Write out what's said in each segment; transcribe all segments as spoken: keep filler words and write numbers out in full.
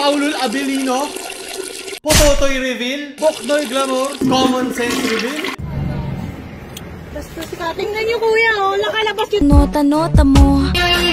PaoLUL Avelino, PUTUTOY reveal, Buknoy Glamurrr, common sense reveal. Basta ka, tingnan niyo kuya, oh, nakalabas yung nota-nota mo.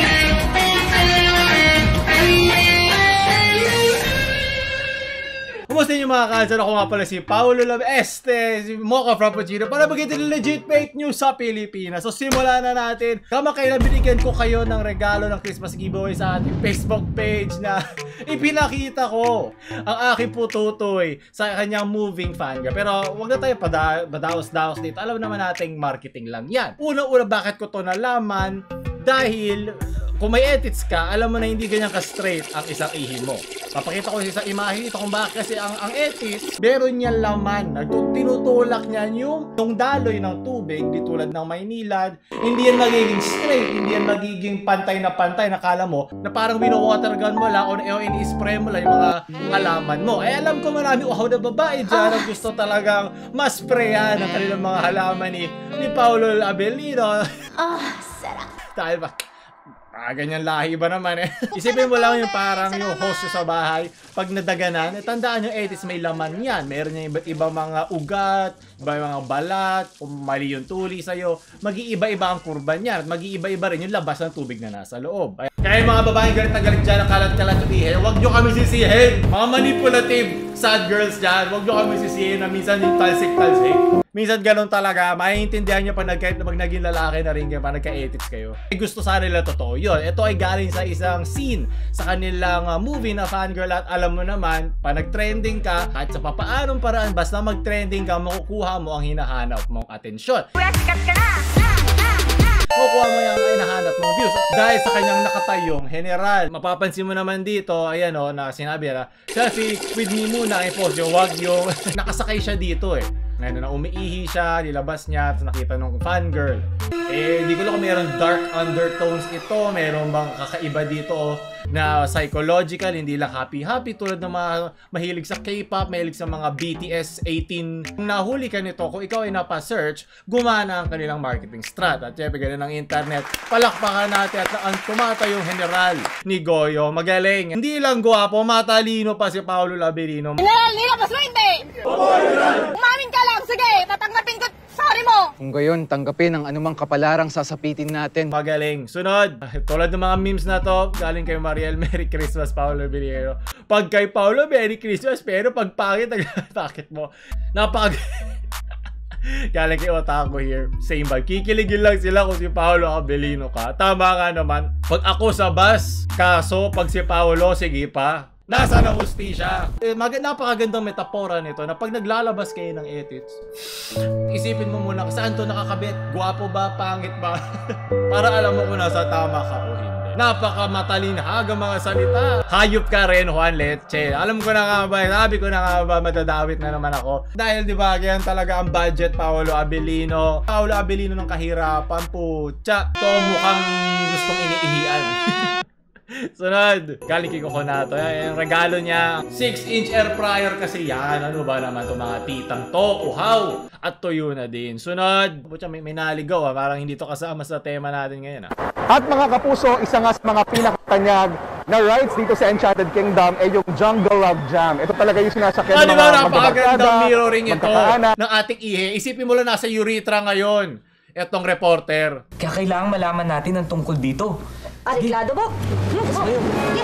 Kumusta niyo mga kansan? Ako nga pala si PaoLUL Este, si Mocha Frappuccino para magiging legit fake news sa Pilipinas. So simulan na natin. Kamakailan binigyan ko kayo ng regalo ng Christmas giveaway sa ating Facebook page na ipinakita ko ang aking pututoy sa kanyang moving fan girl. Pero wag na tayo padaos-daos dito. Alam naman nating marketing lang yan. Una-una, bakit ko to nalaman? Dahil kung may edits ka, alam mo na hindi ganyan ka-straight ang isang ihi mo. Papakita ko sa isang imahe ito kung bakit kasi ang, ang edits, meron niyan laman. Tinutulak niyan yung, yung daloy ng tubig, di tulad ng Maynilad. Hindi yan magiging straight, hindi yan magiging pantay na pantay. Nakala mo na parang wino-water gun mo lang o ini-spray mo lang yung mga halaman mo. Eh alam ko marami uhaw na babae dyan ang gusto talagang mas-sprayan ang kanilang mga halaman ni, ni PaoLUL Avelino. Ah, sarap. Dahil ba? Ah, ganyan lahi ba naman eh. Isipin mo lang yung parang yung host sa bahay, pag nadaganan, eh, tandaan yung edits may laman yan. Meron yung iba't ibang mga ugat, iba yung mga balat, kung mali yung tuli sa'yo, mag-iiba-iba ang kurban yan. At mag-iiba-iba rin yung labas ng tubig na nasa loob. Kaya mga babaeng galit na galit dyan, kalat-kalat yung ihe, huwag nyo kami sisihin. Mga manipulative sad girls dyan, huwag nyo kami sisihin na minsan yung talsik-talsik. Minsan ganun talaga, maiintindihan nyo pag, kahit pag naging lalaki na rin kayo, pag nagka-edits kayo. Eh, gusto sana nila totoo yun. Ito ay galing sa isang scene sa kanilang uh, movie na fangirl at alam mo naman, pag nag-trending ka, kahit sa papaanong paraan, basta mag-trending ka, makukuha mo ang hinahanap mong atensyon. Makukuha mo yung hinahanap mong views. Dahil sa kanyang nakatayong general. Mapapansin mo naman dito, ayan o, na sinabi na, selfie with me muna, i-post yung wag yung nakasakay siya dito eh. Ngayon na umiihi siya, nilabas niya, tapos nakita nung fangirl. Eh, di ko lang kung meron dark undertones ito, meron bang kakaiba dito na psychological, hindi lang happy-happy tulad ng mga mahilig sa K-pop, mahilig sa mga B T S eighteen. Kung nahuli ka nito, kung ikaw ay napa-search, gumana ang kanilang marketing strat. At syempre, ganun ang internet. Palakpakan natin at ang tumatayong general ni Goyo. Magaling. Hindi lang guwapo, matalino pa si PaoLUL Avelino. General, nilabas mo hindi! Umamin ka lang! Sige, tatanggapin ko! Sorry mo! Kung gayon, tanggapin ang anumang kapalarang sasapitin natin. Magaling. Sunod. Tulad ng mga memes na to, galing kay Mariel, Merry Christmas, PaoLUL Avelino. Pag kay PaoLUL, Merry Christmas, pero pag pangit, nagtakit mo. Napag... Galing kay Otaku here. Same vibe. Kikiligin lang sila kung si PaoLUL Avelino ka. Tama nga naman. Pag ako sa bus, kaso pag si PaoLUL, sige pa. Nasa na hustisya. Eh, napakagandang metapora nito na pag naglalabas kayo ng edits, isipin mo muna saan to nakakabit. Guwapo ba? Pangit ba? Para alam mo kung nasa tama ka o hindi. Napakamatalinahagang mga salita. Hayop ka rin, Juan Leche. Alam ko na nga ba, sabi ko na nga ba, madadawit na naman ako. Dahil di ba, ganyan talaga ang budget, PaoLUL Avelino. PaoLUL Avelino ng kahirapan, putya. To mukhang gustong iniihian. Sunod, galing kay Coconato. Yung regalo niya, six inch air fryer kasi yan. Ano ba naman itong mga titang to? Uhaw! At tuyo na din. Sunod, butya, may, may naligaw ha. Parang hindi to kasama sa tema natin ngayon ha. At mga kapuso, isa nga sa mga pinakatanyag na rides dito sa Enchanted Kingdom ay yung Jungle Love Jam. Ito talaga yung sinasakyan ng mga napakagandang mirroring ito ng ating ihe. Isipin mo lang nasa urethra ngayon. Etong reporter. Kaya kailangan malaman natin ang tungkol dito. Ariglado mo! Sige.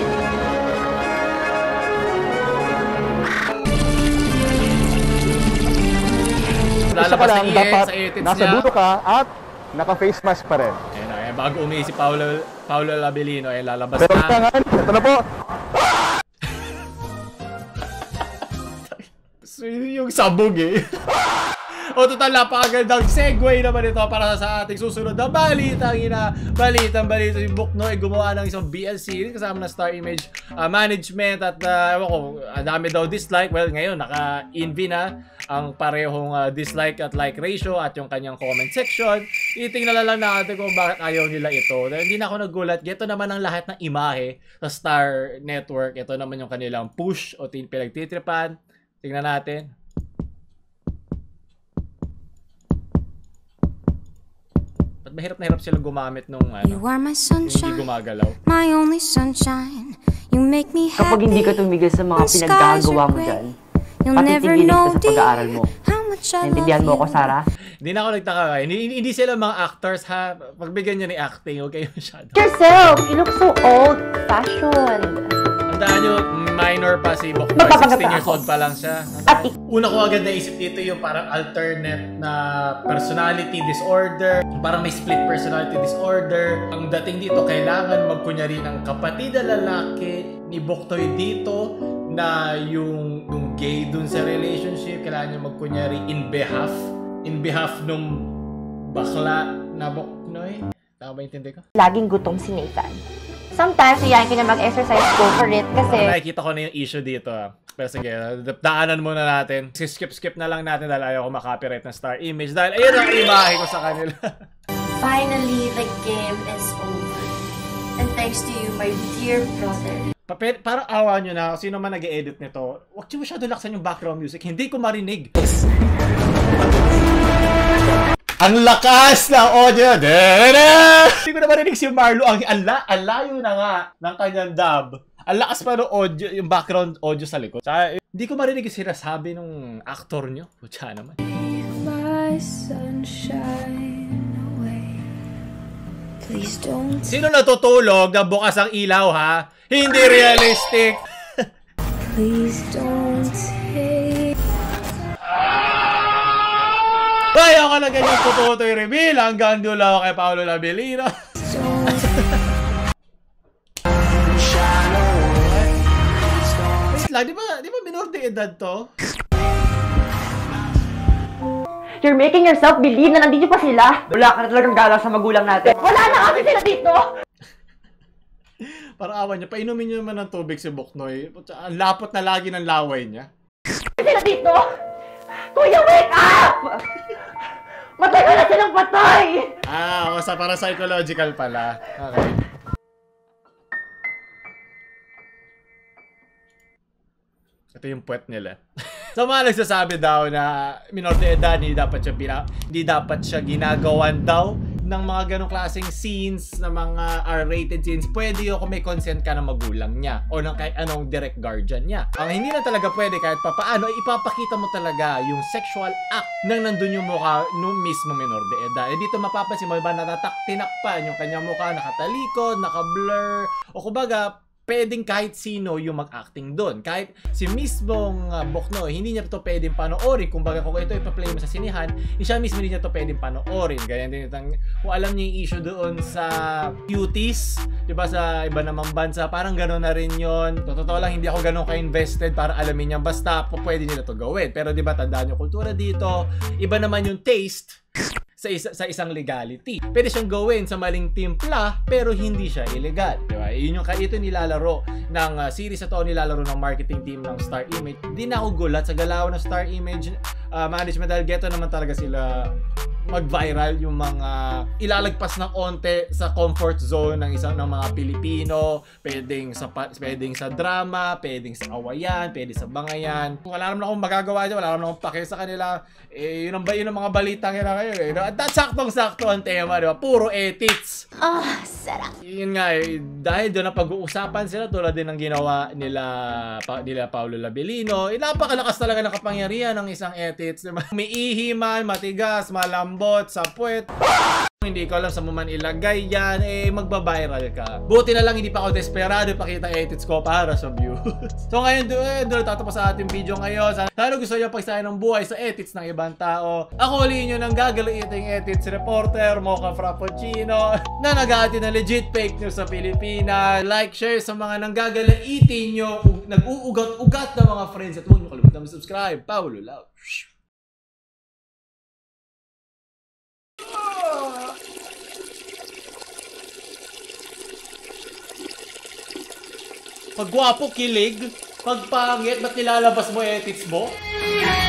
Lalabas na ihe sa edits niya. Nasa duto ka at naka-face mask pa rin. Ayan na, bago umihi si PaoLUL, PaoLUL Avelino, ay lalabas pero na. Pero ito na po. So, yung sabog eh. O total, napakagandang segue naman ito para sa ating susunod na balita. Balitang balita si Buknoy gumawa ng isang B L series kasama na Star Image uh, Management at uh, ewan ko, ang dami daw dislike. Well, ngayon naka-envy na ang parehong uh, dislike at like ratio at yung kanyang comment section. Itingnan na lang natin kung bakit ayaw nila ito. Dahil hindi na ako nagulat. Ito naman ang lahat ng imahe sa Star Network. Ito naman yung kanilang push o pinagtitripan. Tingnan natin. Mahirap na hirap sila gumamit nung ano, You are my sunshine, hindi gumagalaw. my only sunshine. You make me happy. Kapag hindi ka tumigil sa mga pinaggagawa mo dyan, patitigilin ka sa pag-aaral mo. Naintindihan mo ako, Sarah? Hindi na ako nagtaka. Hindi, hindi sila mga actors, ha? Pagbigyan nyo ni acting, huwag kayo masyado. Yourself! You look so old-fashioned. Tandaan nyo, minor pa si Buknoy. sixteen years old pa lang siya. Una ko agad naisip dito yung parang alternate na personality disorder. Parang may split personality disorder. Ang dating dito, kailangan magkunyari ng kapatid na lalaki ni Buknoy dito na yung, yung gay dun sa relationship. Kailangan niya magkunyari in behalf. In behalf nung bakla na Buknoy. Tama ba intindi ko? Laging gutom si Nathan. Sometimes, iyayin ka niya mag-exercise, go for it, kasi... Nakikita ko na yung issue dito. Pero sige, daanan muna natin. Skip-skip na lang natin dahil ayaw ko makapiright ng star image. Dahil ayun ang imahe ko sa kanila. Finally, the game is over. And thanks to you, my dear brother. Pa parang awa nyo na, sino man nag-e-edit nito, huwag nyo masyado laksan yung background music. Hindi ko marinig. Ang lakas ng audio! Hindi ko na marinig si Marlo. Ang ala, alayo na nga ng kanyang dub. Ang lakas pa ng audio, yung background audio sa likod. Tsaka, hindi ko marinig yung sinasabi ng actor nyo. Pucha naman. Sino natutulog na bukas ang ilaw, ha? Hindi realistic! Please don't take... Ayaw ka na ganyan pututoy reveal. Hanggang doon lang ako kay Paulo Avelino. Wait lang, di ba, di ba minor de edad to? You're making yourself believe na nandito pa sila. Wala ka na talagang galang sa magulang natin. Wala na kami sila dito! Parang awan niya, painumin niyo naman ng tubig si Buknoy. Ang lapot na lagi ng laway niya. Sila dito! Kuya, wake up! Matagal na silang patay! Ah, o sa para psychological pala. Okay. Ito yung puwet nila. So mga nagsasabi daw na minor de edad, hindi dapat siya, bina hindi dapat siya ginagawan daw ng mga ganong klaseng scenes, na mga R-rated scenes. Pwede yun kung may consent ka ng magulang niya o ng kahit anong direct guardian niya. Ang hindi na talaga pwede kahit papaano, ipapakita mo talaga yung sexual act nang nandun yung mukha nung mismo minor de edad. E dito mapapansin mo ba natatak-tinakpan yung kanyang mukha, nakatalikod, naka-blur, o kumbaga pwedeng kahit sino yung mag-acting doon. Kahit si mismong uh, Buknoy, hindi niya ito pwedeng panoorin. Kung baga kung ito ipa-play mo sa sinihan, siya mismo hindi niya ito pwedeng panoorin. Ganyan din itang, kung alam niya yung issue doon sa cuties, diba sa iba namang bansa, parang gano'n na rin yun. Totoo lang, hindi ako gano'n ka-invested para alamin niya. Basta po pwede nila ito gawin. Pero diba, tandaan yung kultura dito, iba naman yung taste sa, isa, sa isang legality. Pwede siyang gawin sa maling timpla, pero hindi siya illegal. Diba? Yun yung ito nilalaro ng uh, series na to, nilalaro ng marketing team ng Star Image. Di na ako gulat sa galaw ng Star Image uh, management dahil geto naman talaga sila mag-viral, yung mga ilalagpas ng onte sa comfort zone ng isang ng mga Pilipino. Pwedeng sa, pwedeng sa drama, pwedeng sa awayan, pwedeng sa bangayan. Wala naman akong magagawa dyan, wala naman akong pake sa kanila. Eh, yun ang, yun ang mga balitang yun na kayo. Eh. At saktong-sakto ang tema, di ba? Puro ethics. Ah, oh, sarap. Yun nga, eh, dahil doon na pag-uusapan sila tulad din ng ginawa nila, pa, nila Paulo Avelino. Eh, napakalakas talaga ng kapangyarihan ng isang ethics. Diba? May ihiman, matigas, malambot, sa puwet. Hindi ko alam sa mo man ilagay yan, eh magbabiral ka. Buti na lang hindi pa ako desperado pakita edits ko para sa views. So ngayon doon, doon tatapos sa ating video ngayon. Sana gusto nyo pagsayan ng buhay sa edits ng ibang tao. Ako ulit nyo ng gagaliiting edits reporter, Mocha Frappuccino, na nag-aati ng legit fake news sa Pilipinas. Like, share sa mga nanggagaliitin nyo, nag-uugat-ugat na mga friends. At huwag nyo kalimutan mag-subscribe. PaoLUL out. Pag gwapo, kilig. Pag pangit, ba't nilalabas mo edits mo?